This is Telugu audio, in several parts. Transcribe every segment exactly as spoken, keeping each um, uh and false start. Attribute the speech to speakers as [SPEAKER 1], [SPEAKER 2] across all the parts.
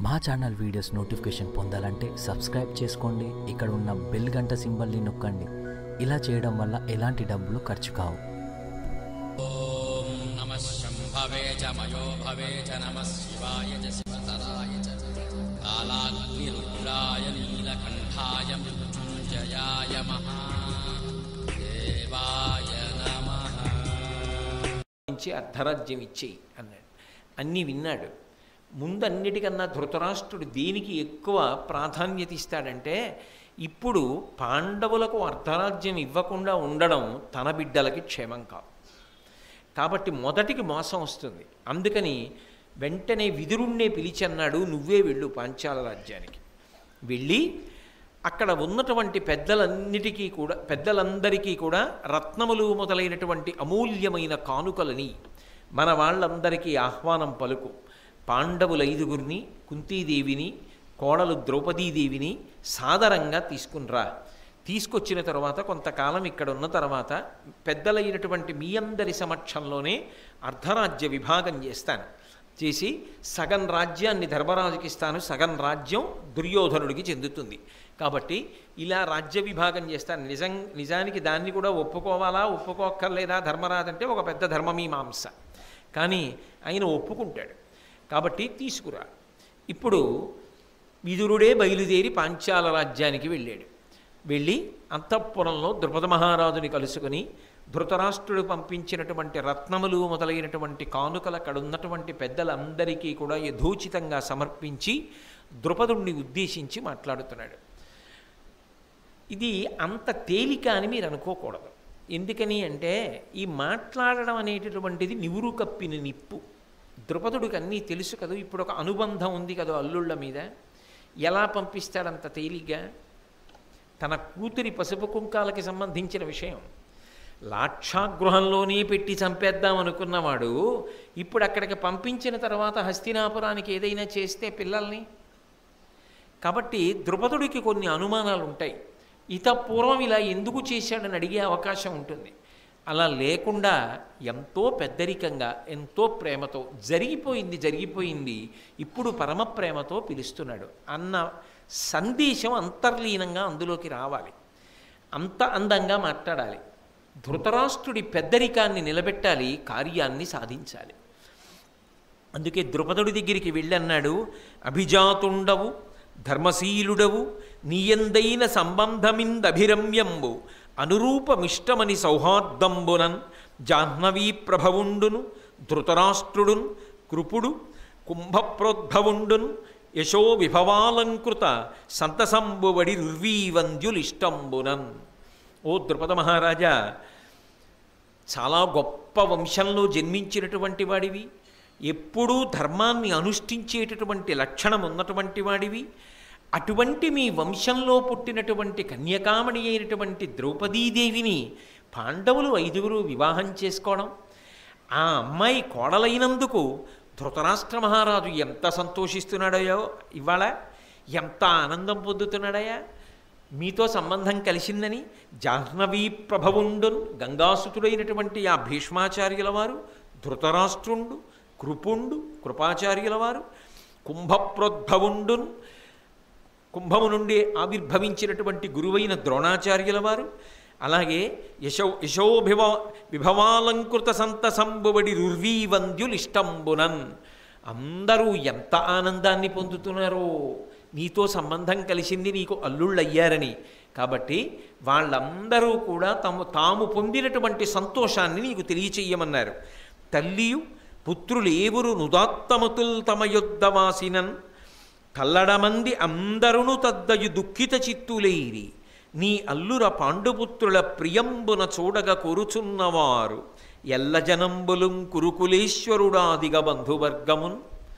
[SPEAKER 1] మా ఛానల్ వీడియోస్ నోటిఫికేషన్ పొందాలంటే సబ్స్క్రైబ్ చేసుకోండి, ఇక్కడ ఉన్న బెల్ గంట సింబల్ని నొక్కండి. ఇలా చేయడం వల్ల ఎలాంటి డబ్బులు ఖర్చు కావు.
[SPEAKER 2] ఓం నమః శంభవే చ మయో భవే చ నమః శివాయ చ శివతరాయ చ కాలాగ్ని రుద్రాయ నీలకంఠాయ మృత్యుంజయాయ మహాదేవాయ నమః.
[SPEAKER 3] నుంచి అర్ధరాజ్యం ఇచ్చేయి అన్నాడు. అన్నీ విన్నాడు. ముందన్నిటికన్నా ధృతరాష్ట్రుడు దేనికి ఎక్కువ ప్రాధాన్యత ఇస్తాడంటే, ఇప్పుడు పాండవులకు అర్ధరాజ్యం ఇవ్వకుండా ఉండడం తన బిడ్డలకి క్షేమం కాదు. కాబట్టి మొదటికి మోసం వస్తుంది. అందుకని వెంటనే విదురుణ్ణే పిలిచి అన్నాడు, నువ్వే వెళ్ళు పాంచాల రాజ్యానికి. వెళ్ళి అక్కడ ఉన్నటువంటి పెద్దలన్నిటికీ కూడా పెద్దలందరికీ కూడా రత్నములు మొదలైనటువంటి అమూల్యమైన కానుకలని మన వాళ్ళందరికీ ఆహ్వానం పలుకు. పాండవుల ఐదుగురిని, కుంతీదేవిని, కోడలు ద్రౌపదీదేవిని సాదరంగా తీసుకునిరా. తీసుకొచ్చిన తర్వాత కొంతకాలం ఇక్కడ ఉన్న తర్వాత పెద్దలైనటువంటి మీ అందరి సమక్షంలోనే అర్ధరాజ్య విభాగం చేస్తాను. చేసి సగం రాజ్యాన్ని ధర్మరాజుకి ఇస్తాను, సగం రాజ్యం దుర్యోధనుడికి చెందుతుంది. కాబట్టి ఇలా రాజ్య విభాగం చేస్తాను. నిజం నిజానికి దాన్ని కూడా ఒప్పుకోవాలా ఒప్పుకోక్కర్లేదా ధర్మరాజు అంటే ఒక పెద్ద ధర్మమీమాంస. కానీ ఆయన ఒప్పుకుంటాడు. కాబట్టి తీసుకురా. ఇప్పుడు విదురుడే బయలుదేరి పాంచాల రాజ్యానికి వెళ్ళాడు. వెళ్ళి అంతఃపురంలో ద్రుపద మహారాజుని కలుసుకుని ధృతరాష్ట్రుడు పంపించినటువంటి రత్నములు మొదలైనటువంటి కానుకల అక్కడ ఉన్నటువంటి పెద్దలందరికీ కూడా యథోచితంగా సమర్పించి ద్రుపదుణ్ణి ఉద్దేశించి మాట్లాడుతున్నాడు. ఇది అంత తేలిక అని మీరు అనుకోకూడదు. ఎందుకని అంటే ఈ మాట్లాడడం అనేటటువంటిది నివురు కప్పిన నిప్పు. ద్రుపదుడికి అన్నీ తెలుసు కదా. ఇప్పుడు ఒక అనుబంధం ఉంది కదా అల్లుళ్ళ మీద. ఎలా పంపిస్తాడంత తేలిగ్గా? తన కూతురి పసుపు కుంకాలకి సంబంధించిన విషయం లాక్షాగృహంలోనే పెట్టి చంపేద్దాం అనుకున్నవాడు ఇప్పుడు అక్కడికి పంపించిన తర్వాత హస్తినాపురానికి ఏదైనా చేస్తే పిల్లల్ని. కాబట్టి ద్రుపదుడికి కొన్ని అనుమానాలు ఉంటాయి. ఇతపూర్వం ఇలా ఎందుకు చేశాడని అడిగే అవకాశం ఉంటుంది. అలా లేకుండా ఎంతో పెద్దరికంగా ఎంతో ప్రేమతో జరిగిపోయింది జరిగిపోయింది ఇప్పుడు పరమ ప్రేమతో పిలుస్తున్నాడు అన్న సందేశం అంతర్లీనంగా అందులోకి రావాలి. అంత అందంగా మాట్లాడాలి. ధృతరాష్ట్రుడి పెద్దరికాన్ని నిలబెట్టాలి, కార్యాన్ని సాధించాలి. అందుకే ద్రుపదుడి దగ్గరికి వెళ్ళన్నాడు, అభిజాతుండవు ధర్మశీలుడవు నీయందైన సంబంధమిందభిరమ్యంబు అనురూపమిష్టమని సౌహార్దంబునన్ జాహ్నవీ ప్రభవుండును ధృతరాష్ట్రుడున్ కృపుడు కుంభప్రోద్భవుండున్ యశో విభవాలంకృత సంతసంబువడి రుర్వీవంద్యులిష్టంబునన్. ఓ ద్రుపద మహారాజా, చాలా గొప్ప వంశంలో జన్మించినటువంటి వాడివి, ఎప్పుడూ ధర్మాన్ని అనుష్ఠించేటటువంటి లక్షణం ఉన్నటువంటి వాడివి. అటువంటి మీ వంశంలో పుట్టినటువంటి కన్యకామణి అయినటువంటి ద్రౌపదీదేవిని పాండవులు ఐదుగురు వివాహం చేసుకోవడం, ఆ అమ్మాయి కోడలైనందుకు ధృతరాష్ట్ర మహారాజు ఎంత సంతోషిస్తున్నాడయో, ఇవాళ ఎంత ఆనందం పొందుతున్నాడయా. మీతో సంబంధం కలిసిందని జాహ్నవీ ప్రభవుండున్ గంగాసుతుడైనటువంటి ఆ భీష్మాచార్యుల వారు, ధృతరాష్ట్రుండు కృపుండు కృపాచార్యుల వారు, కుంభప్రోద్భవుండున్ కుంభము నుండి ఆవిర్భవించినటువంటి గురువైన ద్రోణాచార్యుల వారు, అలాగే యశో యశోభివ విభవాలంకృత సంతసంబువడి రుర్వీవంద్యులిష్టంబునన్. అందరూ ఎంత ఆనందాన్ని పొందుతున్నారో నీతో సంబంధం కలిసింది, నీకు అల్లుళ్ళయ్యారని. కాబట్టి వాళ్ళందరూ కూడా తమ తాము పొందినటువంటి సంతోషాన్ని నీకు తెలియచెయ్యమన్నారు. తల్లియు పుత్రులు ఏవురు నుదాత్తమతుల్ తమ యుద్ధవాసినన్ కల్లడమంది అందరును తద్దయు దుఃఖిత చిత్తులేరి నీ అల్లుర పాండుపుత్రుల ప్రియంబున చూడగ కొరుచున్నవారు ఎల్లజనంబులుం కురుకులేశ్వరుడాదిగ బంధువర్గమున్.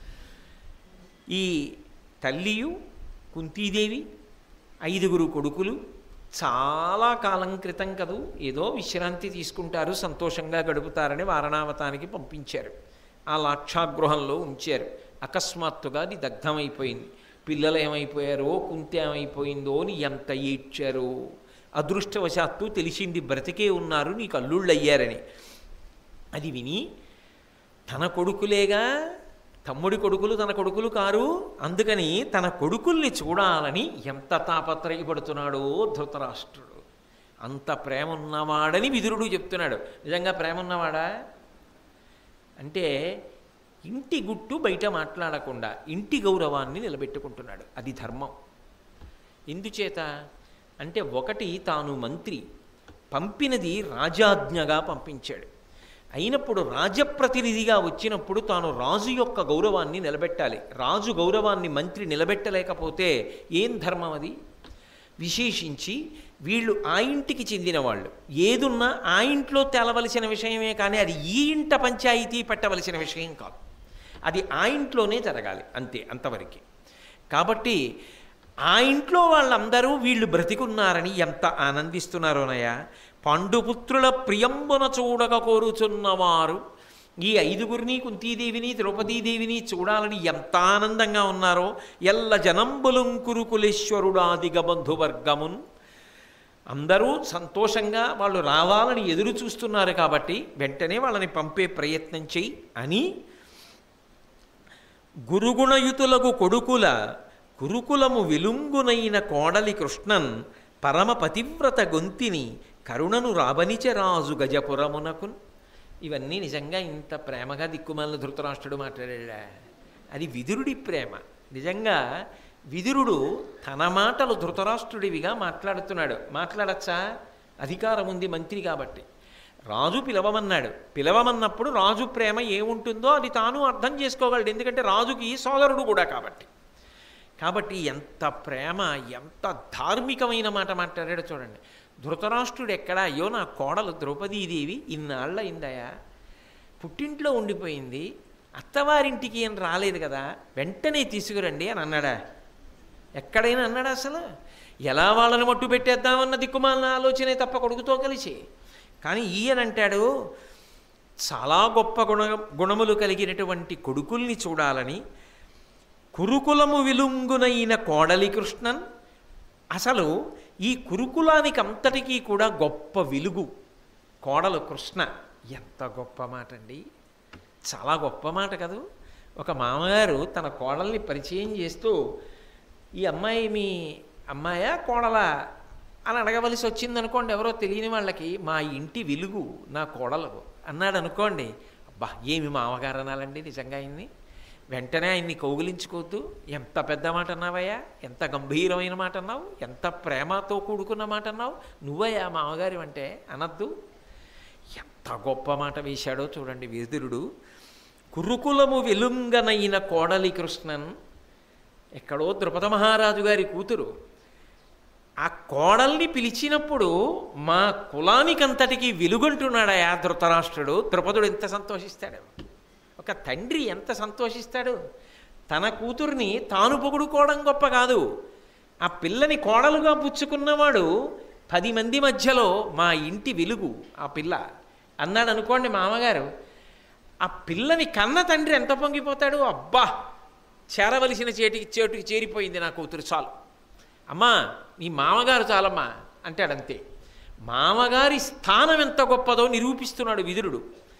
[SPEAKER 3] ఈ తల్లియు కుంతీదేవి ఐదుగురు కొడుకులు చాలా కాలం క్రితం కదూ ఏదో విశ్రాంతి తీసుకుంటారు, సంతోషంగా గడుపుతారని వారణావతానికి పంపించారు. ఆ లాక్షాగృహంలో ఉంచారు. అకస్మాత్తుగా అది దగ్ధమైపోయింది. పిల్లలు ఏమైపోయారో, కుంతి ఏమైపోయిందో అని ఎంత ఏడ్చారో. అదృష్టవశాత్తు తెలిసింది బ్రతికే ఉన్నారు, నీకు అల్లుళ్ళయ్యారని. అది విని తన కొడుకులేగా తమ్ముడి కొడుకులు తన కొడుకులు కారు, అందుకని తన కొడుకుల్ని చూడాలని ఎంత తాపత్రయపడుతున్నాడో ధృతరాష్ట్రుడు. అంత ప్రేమ ఉన్నవాడని విదురుడు చెప్తున్నాడు. నిజంగా ప్రేమ ఉన్నవాడా అంటే ఇంటి గుట్టు బయట మాట్లాడకుండా ఇంటి గౌరవాన్ని నిలబెట్టుకుంటున్నాడు. అది ధర్మం. ఎందుచేత అంటే ఒకటి, తాను మంత్రి, పంపినది రాజాజ్ఞగా పంపించాడు. అయినప్పుడు రాజప్రతినిధిగా వచ్చినప్పుడు తాను రాజు యొక్క గౌరవాన్ని నిలబెట్టాలి. రాజు గౌరవాన్ని మంత్రి నిలబెట్టలేకపోతే ఏం ధర్మం అది? విశేషించి వీళ్ళు ఆ ఇంటికి చెందిన వాళ్ళు, ఏదున్నా ఆ ఇంట్లో తేలవలసిన విషయమే కానీ అది ఈ ఇంట పంచాయతీ పెట్టవలసిన విషయం కాదు. అది ఆ ఇంట్లోనే జరగాలి, అంతే, అంతవరకు. కాబట్టి ఆ ఇంట్లో వాళ్ళందరూ వీళ్ళు బ్రతికున్నారని ఎంత ఆనందిస్తున్నారోనయ్యా. పాండుపుత్రుల ప్రియంబున చూడక కోరుచున్నవారు ఈ ఐదుగురిని, కుంతీదేవిని, ద్రౌపదీదేవిని చూడాలని ఎంత ఆనందంగా ఉన్నారో. ఎల్ల జనంబులం కురుకులేశ్వరుడాదిగ బంధువర్గమున్, అందరూ సంతోషంగా వాళ్ళు రావాలని ఎదురు చూస్తున్నారు కాబట్టి వెంటనే వాళ్ళని పంపే ప్రయత్నం చెయ్యి అని గురుగుణయుతులకు కొడుకుల కురుకులము విలుంగునైన కోడలి కృష్ణన్ పరమ పతివ్రత గొంతిని కరుణను రాబనిచ రాజు గజపురమునకున్. ఇవన్నీ నిజంగా ఇంత ప్రేమగా దిక్కుమాలిన ధృతరాష్ట్రుడు మాట్లాడా? అది విదురుడి ప్రేమ. నిజంగా విదురుడు తన మాటలు ధృతరాష్ట్రుడివిగా మాట్లాడుతున్నాడు. మాట్లాడచ్చా? అధికారం ఉంది మంత్రి కాబట్టి. రాజు పిలవమన్నాడు. పిలవమన్నప్పుడు రాజు ప్రేమ ఏముంటుందో అది తాను అర్థం చేసుకోగలడు. ఎందుకంటే రాజుకి సోదరుడు కూడా కాబట్టి. కాబట్టి ఎంత ప్రేమ, ఎంత ధార్మికమైన మాట మాట్లాడాడో చూడండి. ధృతరాష్ట్రుడు ఎక్కడ, అయ్యో నా కోడలు ద్రౌపదీదేవి ఇన్నాళ్ళ అయిందయా, పుట్టింట్లో ఉండిపోయింది, అత్తవారింటికి ఏం రాలేదు కదా, వెంటనే తీసుకురండి అని అన్నాడా? ఎక్కడైనా అన్నాడా అసలు? ఎలా వాళ్ళని మట్టు పెట్టేద్దామన్న దిక్కుమాలిన ఆలోచనే తప్ప కొడుకుతో కలిసి. కానీ ఈయనంటాడు, చాలా గొప్ప గుణ గుణములు కలిగినటువంటి కొడుకుల్ని చూడాలని కురుకులము విలుంగునైన కోడలి కృష్ణన్. అసలు ఈ కురుకులానికి అంతటికీ కూడా గొప్ప వెలుగు కోడలు కృష్ణ. ఎంత గొప్ప మాట అండి, చాలా గొప్ప మాట కదూ. ఒక మామగారు తన కోడల్ని పరిచయం చేస్తూ, ఈ అమ్మాయి మీ అమ్మాయా కోడలా అని అడగవలసి వచ్చిందనుకోండి, ఎవరో తెలియని వాళ్ళకి, మా ఇంటి వెలుగు నా కోడలు అన్నాడు అనుకోండి, అబ్బా ఏమి మామగారు అనాలండి నిజంగా ఆయన్ని. వెంటనే ఆయన్ని కౌగిలించుకోవద్దు. ఎంత పెద్ద మాట అన్నావయ్యా, ఎంత గంభీరమైన మాట అన్నావు, ఎంత ప్రేమతో కూడుకున్న మాట అన్నావు, నువ్వయ్యా మామగారి అంటే అనద్దు. ఎంత గొప్ప మాట వేశాడో చూడండి విదురుడు. కురుకులము వెలుంగనైన కోడలి కృష్ణన్. ఎక్కడో ద్రుపద మహారాజు గారి కూతురు. ఆ కోడల్ని పిలిచినప్పుడు మా కులానికంతటికి వెలుగంటున్నాడయా ధృతరాష్ట్రుడు. ద్రుపదుడు ఎంత సంతోషిస్తాడు, ఒక తండ్రి ఎంత సంతోషిస్తాడు. తన కూతుర్ని తాను పొగుడుకోవడం గొప్ప కాదు, ఆ పిల్లని కోడలుగా పుచ్చుకున్నవాడు పది మంది మధ్యలో మా ఇంటి వెలుగు ఆ పిల్ల అన్నాడు అనుకోండి మామగారు. ఆ పిల్లని కన్న తండ్రి ఎంత పొంగిపోతాడు. అబ్బా చేరవలసిన చేటికి చేటుకి చేరిపోయింది నా కూతురు, చాలు అమ్మా నీ మామగారు చాలమ్మా అంటాడంతే. మామగారి స్థానం ఎంత గొప్పదో నిరూపిస్తున్నాడు విదురుడు.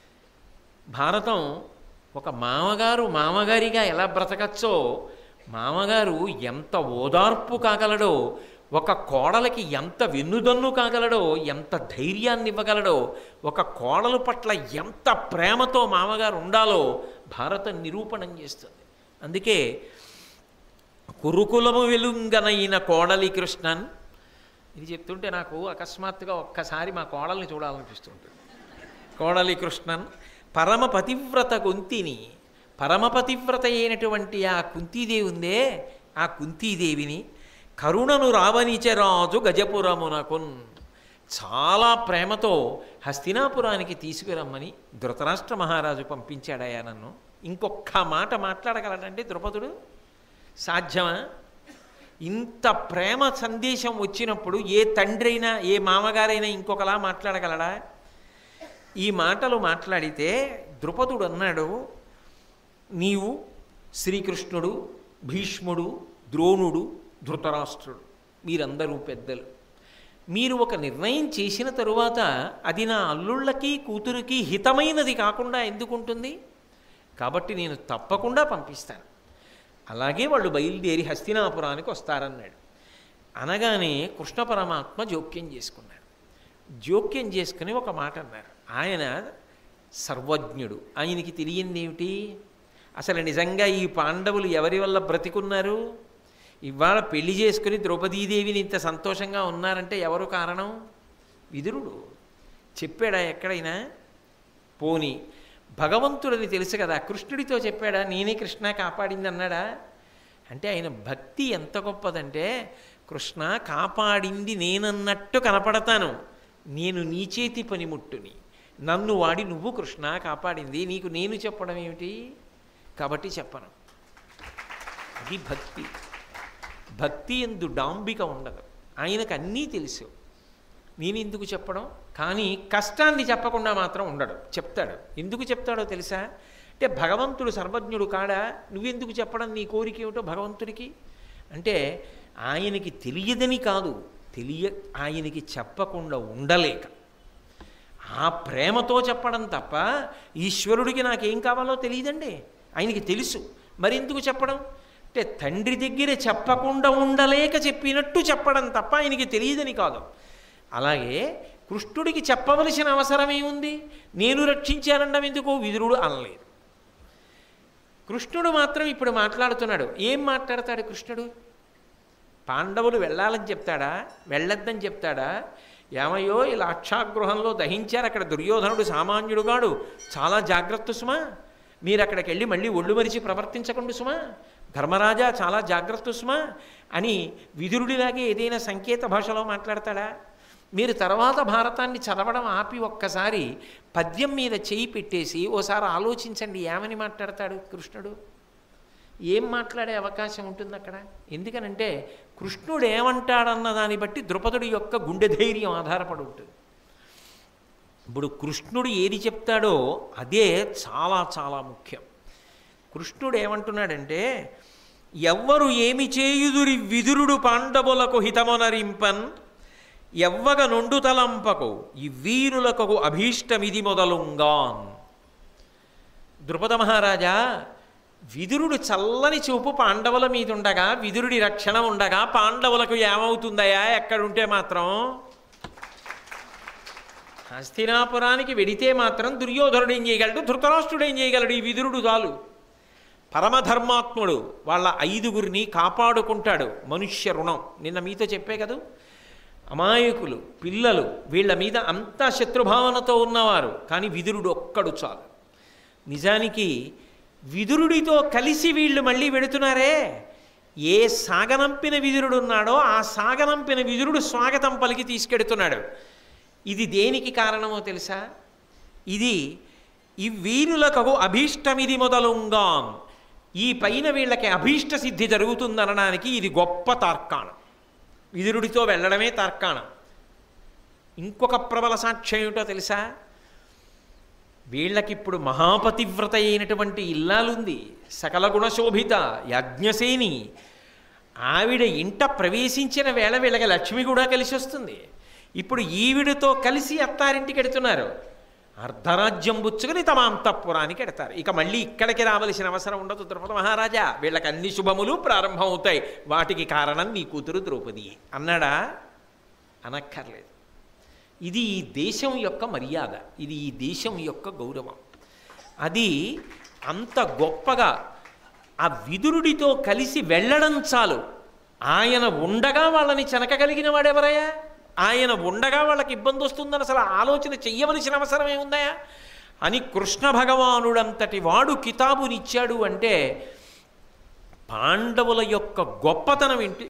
[SPEAKER 3] భారతం ఒక మామగారు మామగారిగా ఎలా బ్రతకచ్చో, మామగారు ఎంత ఓదార్పు కాగలడో, ఒక కోడలకి ఎంత వెన్నుదన్ను కాగలడో, ఎంత ధైర్యాన్ని ఇవ్వగలడో, ఒక కోడలు పట్ల ఎంత ప్రేమతో మామగారు ఉండాలో భారతం నిరూపణం చేస్తుంది. అందుకే కురుకులము వెలుంగనైన కోడలి కృష్ణన్. ఇది చెప్తుంటే నాకు అకస్మాత్తుగా ఒక్కసారి మా కోడల్ని చూడాలనిపిస్తుంటుంది. కోడలి కృష్ణన్ పరమ పతివ్రత గొంతిని. పరమపతివ్రత అయినటువంటి ఆ కుంతీదేవి ఉందే, ఆ కుంతీదేవిని కరుణను రావనిచరాజు గజపురమునకున్. చాలా ప్రేమతో హస్తినాపురానికి తీసుకురమ్మని ధృతరాష్ట్ర మహారాజు పంపించాడయా నన్ను. ఇంకొక్క మాట మాట్లాడగలడండి ద్రుపదుడు? సాధ్యమా? ఇంత ప్రేమ సందేశం వచ్చినప్పుడు ఏ తండ్రి అయినా ఏ మామగారైనా ఇంకొకలా మాట్లాడగలడా? ఈ మాటలు మాట్లాడితే ద్రుపదుడు అన్నాడు, నీవు శ్రీకృష్ణుడు, భీష్ముడు, ద్రోణుడు, ధృతరాష్ట్రుడు, మీరందరూ పెద్దలు. మీరు ఒక నిర్ణయం చేసిన తరువాత అది నా అల్లుళ్ళకి కూతురికి హితమైనది కాకుండా ఎందుకుంటుంది? కాబట్టి నేను తప్పకుండా పంపిస్తాను. అలాగే వాళ్ళు బయలుదేరి హస్తినాపురానికి వస్తారన్నాడు. అనగానే కృష్ణ పరమాత్మ జోక్యం చేసుకున్నాడు. జోక్యం చేసుకుని ఒక మాట అన్నారు. ఆయన సర్వజ్ఞుడు, ఆయనకి తెలియంది ఏమిటి? అసలు నిజంగా ఈ పాండవులు ఎవరి వల్ల బ్రతికున్నారు? ఇవాళ పెళ్లి చేసుకుని ద్రౌపదీదేవిని ఇంత సంతోషంగా ఉన్నారంటే ఎవరు కారణం? విదురుడు. చెప్పాడా ఎక్కడైనా? పోని భగవంతుడని తెలుసు కదా, కృష్ణుడితో చెప్పాడా నేనే కృష్ణ కాపాడింది అన్నాడా? అంటే ఆయన భక్తి ఎంత గొప్పదంటే, కృష్ణ కాపాడింది నేనన్నట్టు కనపడతాను, నేను నీ చేతి పనిముట్టుని, నన్ను వాడి నువ్వు కృష్ణ కాపాడింది, నీకు నేను చెప్పడం ఏమిటి? కాబట్టి చెప్పను. అది భక్తి. భక్తి ఎందు డాంబిక ఉండదు. ఆయనకు అన్నీ తెలుసు, నేను ఎందుకు చెప్పడం? కానీ కష్టాన్ని చెప్పకుండా మాత్రం ఉండడు, చెప్తాడు. ఎందుకు చెప్తాడో తెలుసా? అంటే భగవంతుడు సర్వజ్ఞుడు కాడా, నువ్వెందుకు చెప్పడం? నీ కోరిక ఏమిటో భగవంతుడికి. అంటే ఆయనకి తెలియదని కాదు, తెలియ ఆయనకి చెప్పకుండా ఉండలేక ఆ ప్రేమతో చెప్పడం తప్ప, ఈశ్వరుడికి నాకేం కావాలో తెలియదండి, ఆయనకి తెలుసు. మరి ఎందుకు చెప్పడం? అంటే తండ్రి దగ్గర చెప్పకుండా ఉండలేక చెప్పినట్టు చెప్పడం తప్ప ఆయనకి తెలియదని కాదు. అలాగే కృష్ణుడికి చెప్పవలసిన అవసరం ఏముంది? నేను రక్షించానడం ఎందుకు? విదురుడు అనలేదు. కృష్ణుడు మాత్రం ఇప్పుడు మాట్లాడుతున్నాడు. ఏం మాట్లాడతాడు కృష్ణుడు? పాండవులు వెళ్ళాలని చెప్తాడా? వెళ్ళొద్దని చెప్తాడా? ఏమయ్యో ఈ లాక్షాగృహంలో దహించారు, అక్కడ దుర్యోధనుడు సామాన్యుడుగాడు, చాలా జాగ్రత్త సుమా, మీరు అక్కడికి వెళ్ళి మళ్ళీ ఒళ్ళు మరిచి ప్రవర్తించకండి సుమా, ధర్మరాజా చాలా జాగ్రత్త సుమా అని విదురుడిలాగే ఏదైనా సంకేత భాషలో మాట్లాడతాడా? మీరు తర్వాత భారతాన్ని చదవడం ఆపి ఒక్కసారి పద్యం మీద చేయి పెట్టేసి ఓసారి ఆలోచించండి, ఏమని మాట్లాడతాడు కృష్ణుడు? ఏం మాట్లాడే అవకాశం ఉంటుంది అక్కడ? ఎందుకనంటే కృష్ణుడు ఏమంటాడన్న దాన్ని బట్టి ద్రుపదుడి యొక్క గుండె ధైర్యం ఆధారపడి ఉంటుంది. ఇప్పుడు కృష్ణుడు ఏది చెప్తాడో అదే చాలా చాలా ముఖ్యం. కృష్ణుడు ఏమంటున్నాడంటే, ఎవ్వరు ఏమి చేయుదురి విదురుడు పాండవులకు హితమొనరింపన్, ఎవ్వగ నొండు తలంపకు ఈ వీరులకు అభీష్టమిది మొదలుంగాన్. ద్రుపద మహారాజా, విదురుడు చల్లని చూపు పాండవుల మీద ఉండగా, విదురుడి రక్షణ ఉండగా పాండవులకు ఏమవుతుందయా ఎక్కడుంటే మాత్రం? హస్తినాపురానికి వెడితే మాత్రం దుర్యోధనుడు ఏం చేయగలడు, ధృతరాష్ట్రుడు ఏం చేయగలడు? ఈ విదురుడు చాలు. పరమధర్మాత్ముడు, వాళ్ళ ఐదుగురిని కాపాడుకుంటాడు. మనుష్య రుణం నిన్న మీతో చెప్పే కదా, అమాయకులు పిల్లలు వీళ్ళ మీద అంతా శత్రుభావనతో ఉన్నవారు, కానీ విదురుడు ఒక్కడు చాలు. నిజానికి విదురుడితో కలిసి వీళ్ళు మళ్ళీ వెడుతున్నారే, ఏ సాగనంపిన విదురుడు ఉన్నాడో ఆ సాగనంపిన విదురుడు స్వాగతం పలికి తీసుకెడుతున్నాడు. ఇది దేనికి కారణమో తెలుసా? ఇది ఈ వీరులకు అభీష్టమిది మొదలుంగాం, ఈ పైన వీళ్ళకి అభీష్ట సిద్ధి జరుగుతుందనడానికి ఇది గొప్ప తార్కాణం. విదురుడితో వెళ్ళడమే తార్కాణం. ఇంకొక ప్రబల సాక్ష్యం ఏమిటో తెలుసా? వీళ్ళకిప్పుడు మహాపతివ్రత అయినటువంటి ఇల్లాలుంది, సకల గుణశోభిత యాజ్ఞసేని. ఆవిడ ఇంట ప్రవేశించిన వేళ వీళ్ళకి లక్ష్మి కూడా కలిసి వస్తుంది. ఇప్పుడు ఈవిడితో కలిసి అత్తారింటికి ఎడుతున్నారు. అర్ధరాజ్యం బుచ్చుకుని తమ అంతఃపురానికి ఎడతారు. ఇక మళ్ళీ ఇక్కడికి రావలసిన అవసరం ఉండదు. ద్రౌపద మహారాజా, వీళ్ళకి అన్ని శుభములు ప్రారంభం అవుతాయి, వాటికి కారణం నీ కూతురు ద్రౌపది అన్నాడా? అనక్కర్లేదు. ఇది ఈ దేశం యొక్క మర్యాద, ఇది ఈ దేశం యొక్క గౌరవం. అది అంత గొప్పగా ఆ విదురుడితో కలిసి వెళ్ళడం చాలు. ఆయన ఉండగా వాళ్ళని చెనకగలిగిన వాడెవరయ్యా? ఆయన ఉండగా వాళ్ళకి ఇబ్బంది వస్తుందని అసలు ఆలోచన చెయ్యవలసిన అవసరం ఏముందా అని కృష్ణ భగవానుడంతటి వాడు కితాబునిచ్చాడు. అంటే పాండవుల యొక్క గొప్పతనం ఏంటి